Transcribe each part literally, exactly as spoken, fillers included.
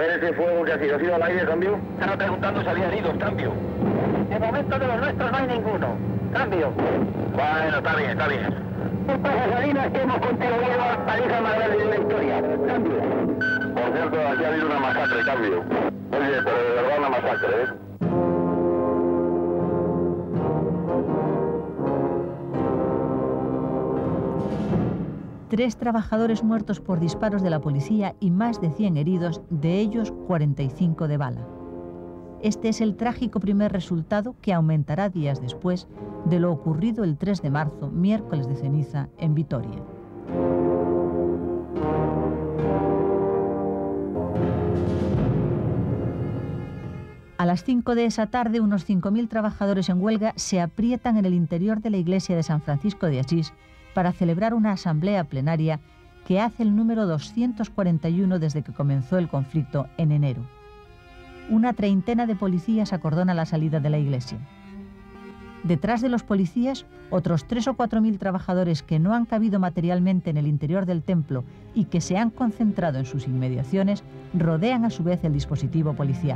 ver ese fuego que ha sido, ¿ha sido al aire, cambio? Estaba preguntando si había heridos, cambio. De momento de los nuestros no hay ninguno. Cambio. Bueno, está bien, está bien. Estas Salinas que hemos contribuido a la paliza más grande de la historia. Cambio. Por cierto, aquí ha habido una masacre, cambio. Oye, pero de verdad una masacre, ¿eh? Tres trabajadores muertos por disparos de la policía y más de cien heridos, de ellos cuarenta y cinco de bala. Este es el trágico primer resultado que aumentará días después de lo ocurrido el tres de marzo, miércoles de ceniza, en Vitoria. A las cinco de esa tarde, unos cinco mil trabajadores en huelga se aprietan en el interior de la iglesia de San Francisco de Asís para celebrar una asamblea plenaria que hace el número doscientos cuarenta y uno desde que comenzó el conflicto en enero. Una treintena de policías acordona la salida de la iglesia. Detrás de los policías, otros tres o cuatro mil trabajadores que no han cabido materialmente en el interior del templo y que se han concentrado en sus inmediaciones, rodean a su vez el dispositivo policial.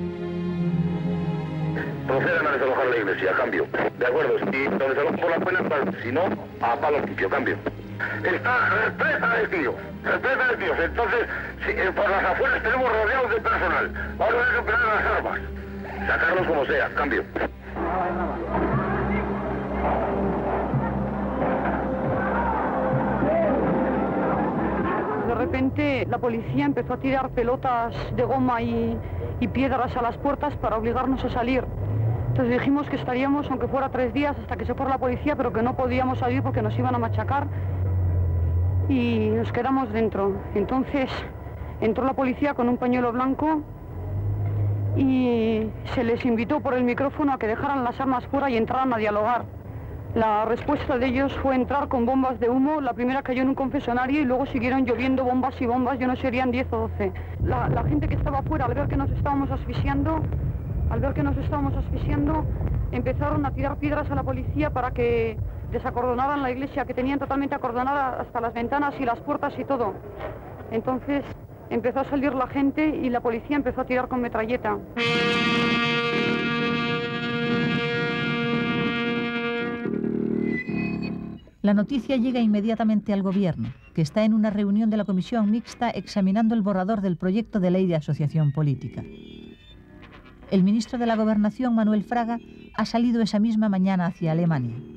Procedan a desalojar la iglesia, cambio. De acuerdo, si lo desalojan por la buena, si no, a palo limpio, cambio. Está represa de tíos, represa de tíos. Entonces, si, eh, por las afueras tenemos rodeados de personal. Vamos a recuperar las armas. Sacarlos como sea, cambio. De repente la policía empezó a tirar pelotas de goma y, y piedras a las puertas para obligarnos a salir. Entonces dijimos que estaríamos, aunque fuera tres días, hasta que se fuera la policía, pero que no podíamos salir porque nos iban a machacar. Y nos quedamos dentro. Entonces entró la policía con un pañuelo blanco y se les invitó por el micrófono a que dejaran las armas fuera y entraran a dialogar. La respuesta de ellos fue entrar con bombas de humo. La primera cayó en un confesionario y luego siguieron lloviendo bombas y bombas, yo no sé, serían diez o doce. La, la gente que estaba afuera, al ver que nos estábamos asfixiando, al ver que nos estábamos asfixiando, empezaron a tirar piedras a la policía para que desacordonaran la iglesia, que tenían totalmente acordonada hasta las ventanas y las puertas y todo. Entonces empezó a salir la gente y la policía empezó a tirar con metralleta. La noticia llega inmediatamente al gobierno, que está en una reunión de la comisión mixta examinando el borrador del proyecto de ley de asociación política. El ministro de la Gobernación, Manuel Fraga, ha salido esa misma mañana hacia Alemania.